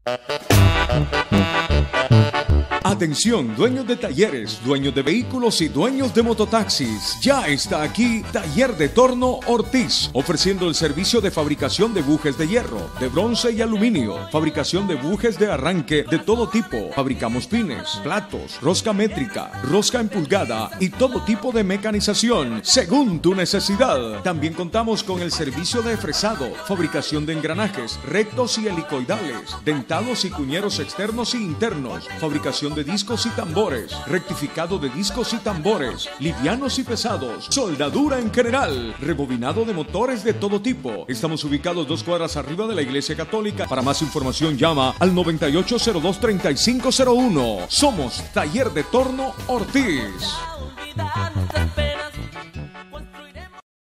Atención, dueños de talleres, dueños de vehículos y dueños de mototaxis. Ya está aquí Taller de Torno Ortiz, ofreciendo el servicio de fabricación de bujes de hierro, de bronce y aluminio, fabricación de bujes de arranque de todo tipo. Fabricamos pines, platos, rosca métrica, rosca en pulgada y todo tipo de mecanización, según tu necesidad. También contamos con el servicio de fresado, fabricación de engranajes rectos y helicoidales, dentados y cuñeros externos y internos, fabricación de discos y tambores, rectificado de discos y tambores, livianos y pesados, soldadura en general, rebobinado de motores de todo tipo. Estamos ubicados 2 cuadras arriba de la Iglesia Católica. Para más información llama al 9802-3501. Somos Taller de Torno Ortiz.